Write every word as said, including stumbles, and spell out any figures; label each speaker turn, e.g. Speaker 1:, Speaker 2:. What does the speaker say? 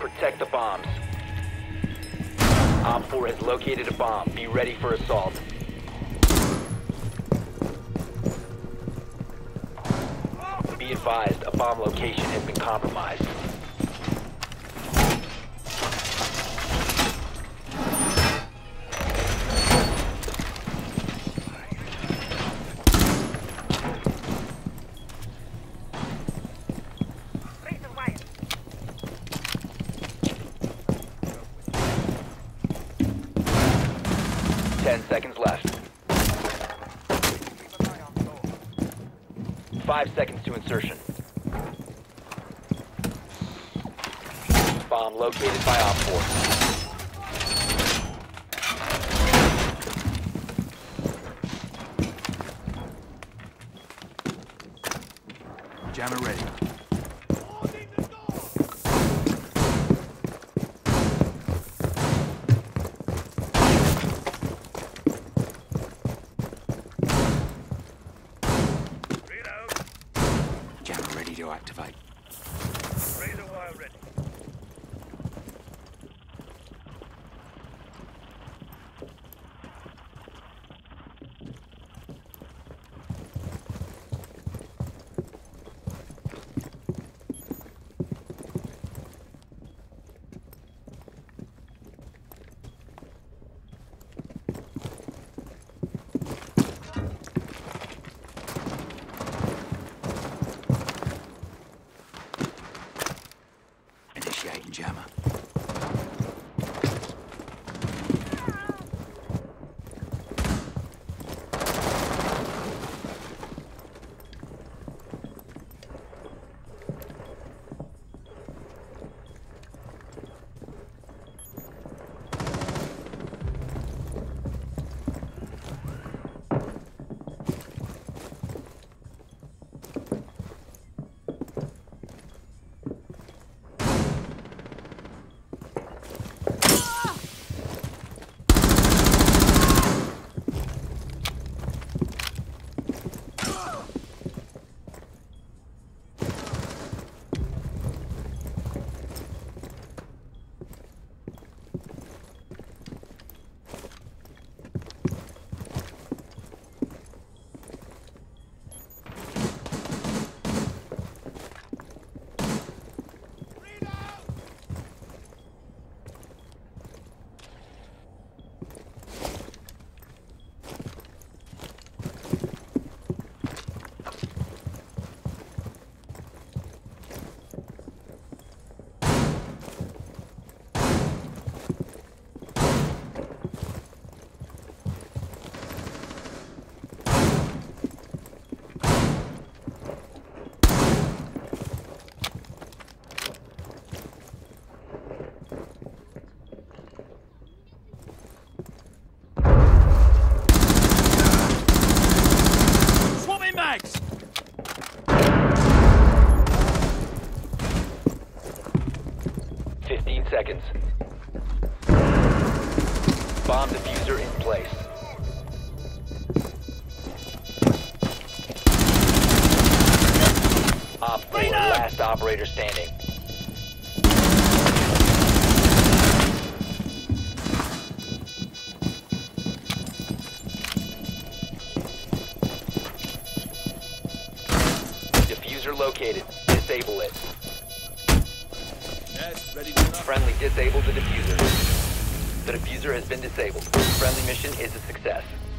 Speaker 1: Protect the bombs. Op four has located a bomb. Be ready for assault. Be advised, a bomb location has been compromised. Ten seconds left. Five seconds to insertion. Bomb located by Op four.
Speaker 2: Jammer ready. Jammer ready to activate.
Speaker 3: Razor wire ready.
Speaker 2: Initiating jammer.
Speaker 1: Fifteen seconds. Bomb diffuser in place. Op four, last operator standing. Diffuser located. Disable it.
Speaker 3: Yes, ready to knock.
Speaker 1: Friendly disable the diffuser. The diffuser has been disabled. Friendly mission is a success.